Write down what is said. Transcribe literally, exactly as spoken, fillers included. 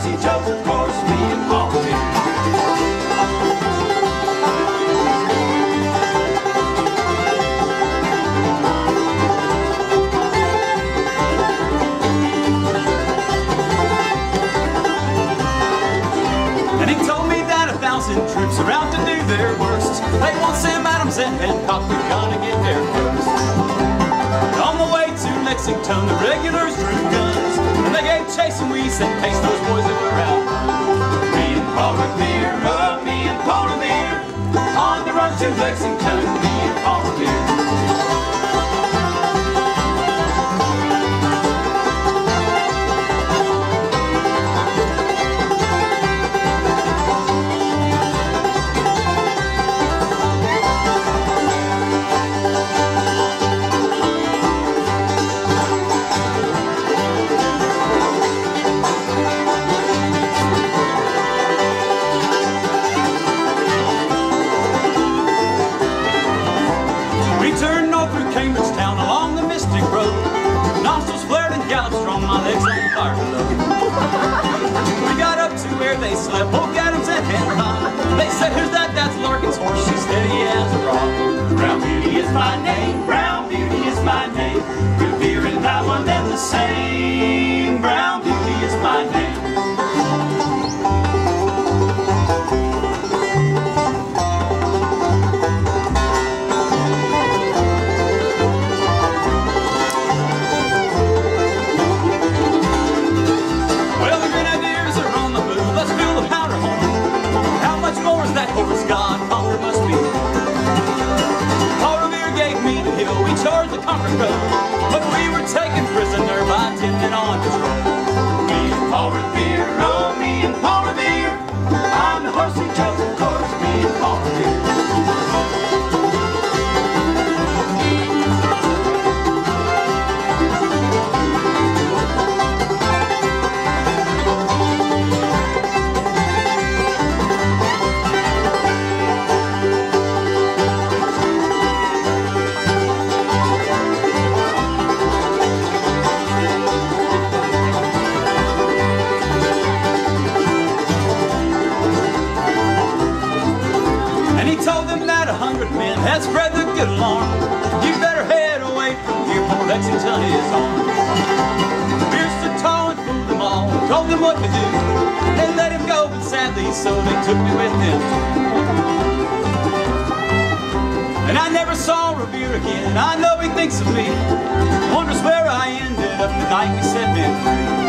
horse he chose, of course, me and Paul Revere. And he told me that a thousand troops are out to do their worst. They want Sam Adams and Hancock, we're gonna get there first. On the way to Lexington, the regulars drew guns, and they gave chase and we sent pace those boys that were out. Me and Paul Revere, oh, me and Paul Revere, on the road to Lexington, me and Paul Revere. They slept, Polk Adams and Hancock. They said, who's that? That's Larkin's horse, she's steady as a rock. Brown Beauty is my name, Brown Beauty is my name. Revere and I, one and the same. Brown Beauty is my name. That horse God conquer must be. Paul Revere gave me the hill, we charged the Concord road, but we were taken prisoner by ten men on patrol. Me and Paul Revere, oh, me and Paul Revere, I'm the horse he chose, of course, me and Paul Revere. Had spread the good alarm. You better head away from here, for Lexington is on. Revere stood tall and fooled them all, told them what to do. They let him go, but sadly, so they took me with them. And I never saw Revere again. I know he thinks of me, wonders where I ended up the night we set men free.